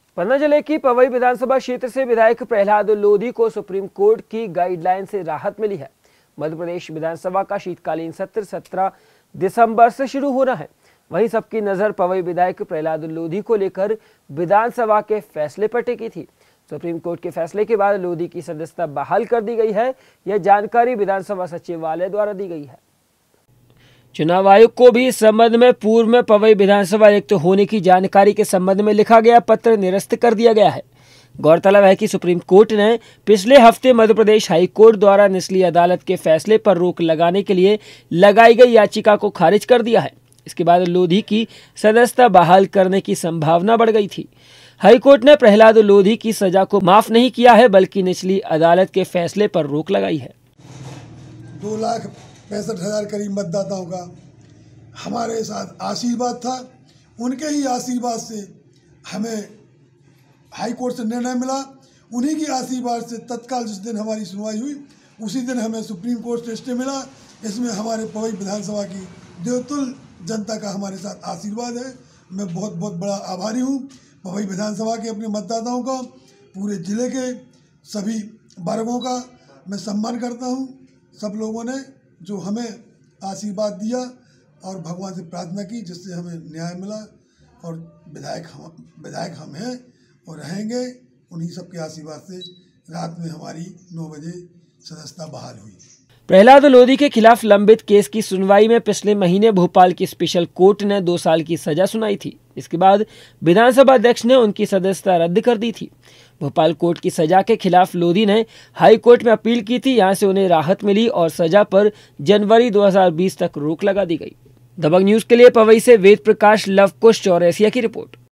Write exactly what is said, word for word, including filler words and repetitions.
पन्ना जिले की पवई विधानसभा क्षेत्र से विधायक प्रहलाद लोधी को सुप्रीम कोर्ट की गाइडलाइन से राहत मिली है। मध्य प्रदेश विधानसभा का शीतकालीन सत्र सत्रह दिसंबर से शुरू होना है। वहीं सबकी नजर पवई विधायक प्रहलाद लोधी को लेकर विधानसभा के फैसले पर टिकी थी। सुप्रीम कोर्ट के फैसले के बाद लोधी की सदस्यता बहाल कर दी गई है। यह जानकारी विधानसभा सचिवालय द्वारा दी गई है। चुनाव आयोग को भी इस संबंध में पूर्व में पवई विधानसभा आयुक्त होने की जानकारी के संबंध में लिखा गया पत्र निरस्त कर दिया गया है। गौरतलब है कि सुप्रीम कोर्ट ने पिछले हफ्ते मध्य प्रदेश हाई कोर्ट द्वारा निचली अदालत के फैसले पर रोक लगाने के लिए लगाई गई याचिका को खारिज कर दिया है। इसके बाद लोधी की सदस्यता बहाल करने की संभावना बढ़ गई थी। हाई कोर्ट ने प्रहलाद लोधी की सजा को माफ नहीं किया है, बल्कि निचली अदालत के फैसले पर रोक लगाई है। दो लाख पैंसठ हजार करीब मतदाताओं का हमारे साथ आशीर्वाद था। उनके ही आशीर्वाद से हमें हाई कोर्ट से निर्णय मिला। उन्हीं की आशीर्वाद से तत्काल जिस दिन हमारी सुनवाई हुई उसी दिन हमें सुप्रीम कोर्ट से स्टे मिला। इसमें हमारे पवई विधानसभा की देवतुल जनता का हमारे साथ आशीर्वाद है। मैं बहुत बहुत बड़ा आभारी हूँ पवई विधानसभा के अपने मतदाताओं का, पूरे ज़िले के सभी वर्गों का मैं सम्मान करता हूँ। सब लोगों ने जो हमें आशीर्वाद दिया और भगवान से प्रार्थना की जिससे हमें न्याय मिला, और विधायक हम विधायक हम हैं और रहेंगे। उन्हीं सबके आशीर्वाद से रात में हमारी नौ बजे सदस्यता बहाल हुई। प्रहलाद लोधी के खिलाफ लंबित केस की सुनवाई में पिछले महीने भोपाल की स्पेशल कोर्ट ने दो साल की सजा सुनाई थी। इसके बाद विधानसभा अध्यक्ष ने उनकी सदस्यता रद्द कर दी थी। भोपाल कोर्ट की सजा के खिलाफ लोधी ने हाई कोर्ट में अपील की थी। यहां से उन्हें राहत मिली और सजा पर जनवरी दो हज़ार बीस तक रोक लगा दी गई। दबंग न्यूज के लिए पवई से वेद प्रकाश लव कुश चौरसिया की रिपोर्ट।